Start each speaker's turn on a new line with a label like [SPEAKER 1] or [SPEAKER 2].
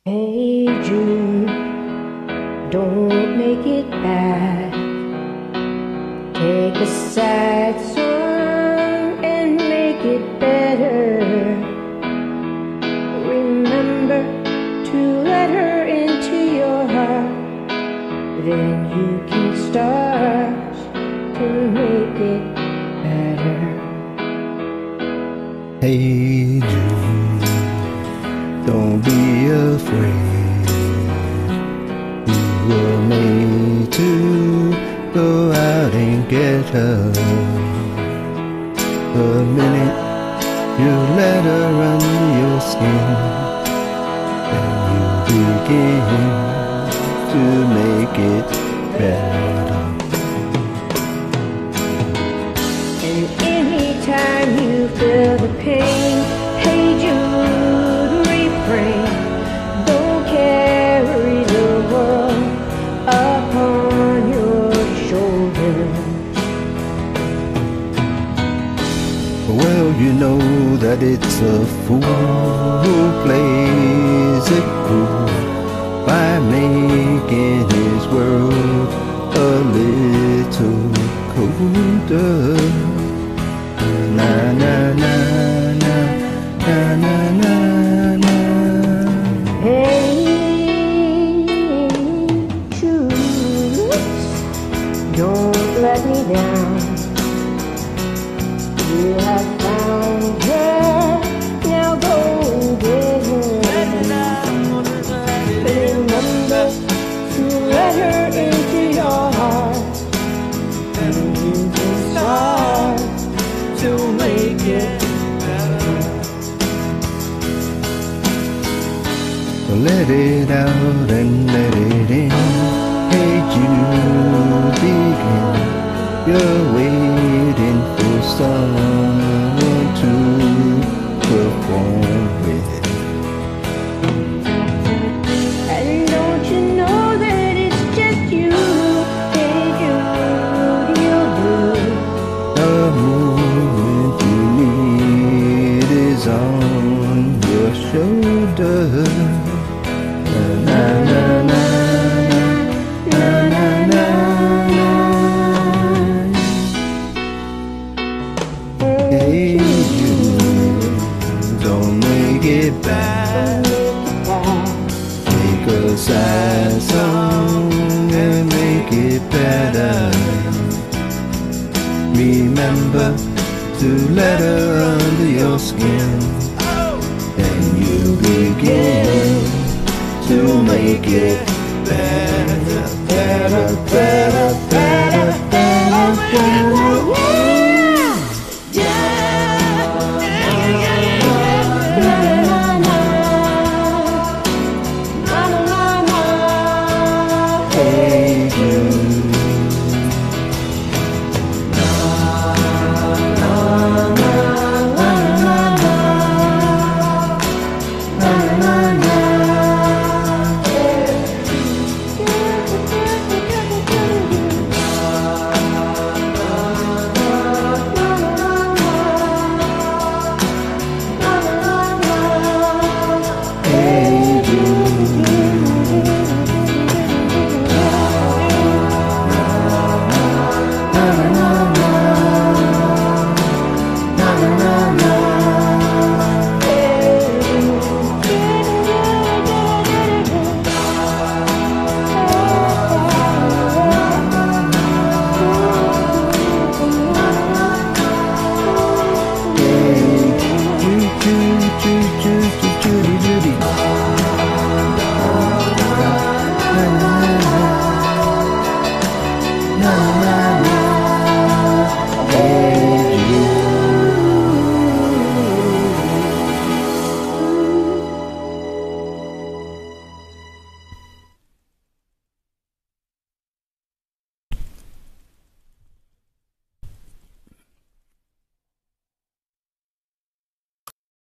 [SPEAKER 1] Hey Jude, don't make it bad. Take a sad song and make it better. Remember to let her into your heart. Then you can start to make it better.
[SPEAKER 2] Hey Jude, don't be afraid. You were made to go out and get her. The minute you let her under your skin, then you begin to make it better.
[SPEAKER 1] And anytime you feel the pain, hey Jude, refrain. Don't carry the world upon your shoulders.
[SPEAKER 2] Well, you know that it's a fool who plays it cool by making his world a little colder. Na na na na na na na na.
[SPEAKER 1] Hey Jude, don't let me down. You have found her, now go and get her. Remember to let her into your heart, and you can start to make it better.
[SPEAKER 2] Let it out and let it in. Hey Jude, begin. You're waiting for someone to perform with.
[SPEAKER 1] And don't you know that it's just you? Hey Jude, you'll do.
[SPEAKER 2] The moment you need is on your shoulder. Na na na na na na na. Hey Jude, don't make it bad. Take a sad song and make it better. Remember to let her under your skin. Then you begin to make it better, better, better, better, better, better.